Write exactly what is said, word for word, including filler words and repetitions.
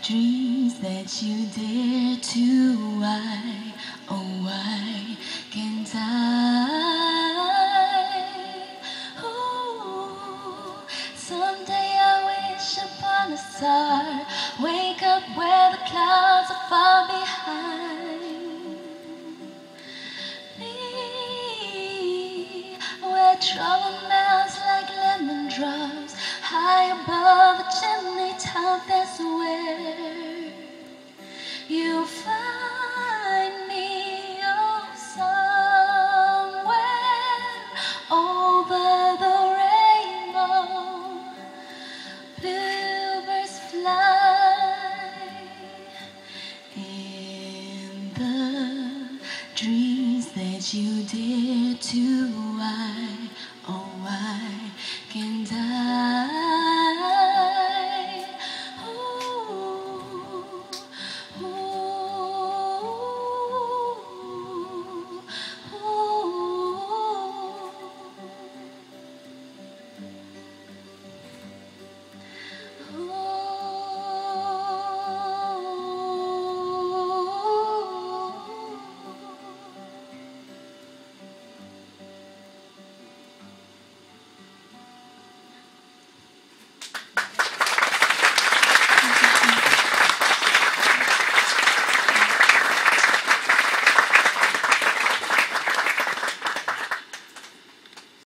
dreams that you dare to. Why, oh why can't I? Ooh, someday I wish upon a star, wake up where the clouds are far behind me, where trouble melts like lemon drops, high above a chimney top. There's